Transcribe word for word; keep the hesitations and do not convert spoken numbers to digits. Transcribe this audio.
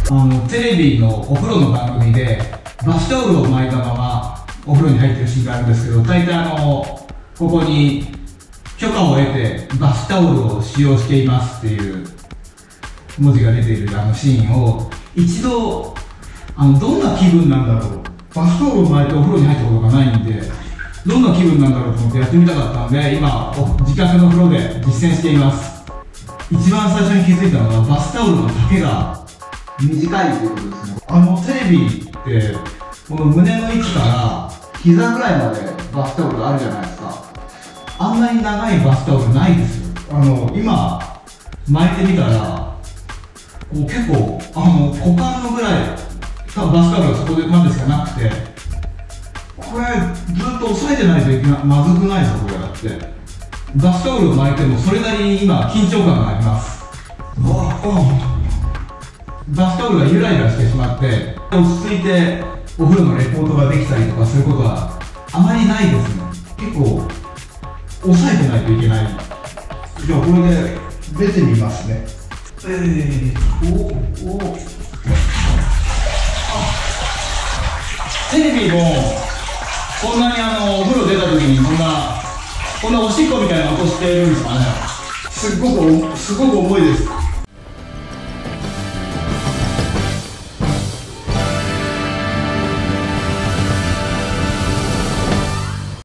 あのテレビのお風呂の番組でバスタオルを巻いたままお風呂に入ってるシーンがあるんですけど、大体あのここに許可を得てバスタオルを使用していますっていう文字が出ているあのシーンを一度あのどんな気分なんだろう、バスタオルを巻いてお風呂に入ったことがないんでどんな気分なんだろうと思ってやってみたかったので、今自家製の風呂で実践しています。一番最初に気づいたのはバスタオルの丈が短いということですね。あのテレビってこの胸の位置から膝ぐらいまでバスタオルがあるじゃないですか。あんなに長いバスタオルないですよ。あの今巻いてみたらこう結構あの股間のぐらいバスタオルがそこでまでしかなくて、これずっと押さえてないといけなまずくないですか。これだってバスタオルを巻いてもそれなりに今緊張感があります。バスタオルがゆらゆらしてしまって落ち着いてお風呂のレポートができたりとかすることはあまりないですね。結構押さえてないといけない。じゃあこれで出てみますね。えーおおあテレビもこんなにあのお風呂出た時にこんなこんなおしっこみたいな音してるんですかね。すっごくすごく重いです。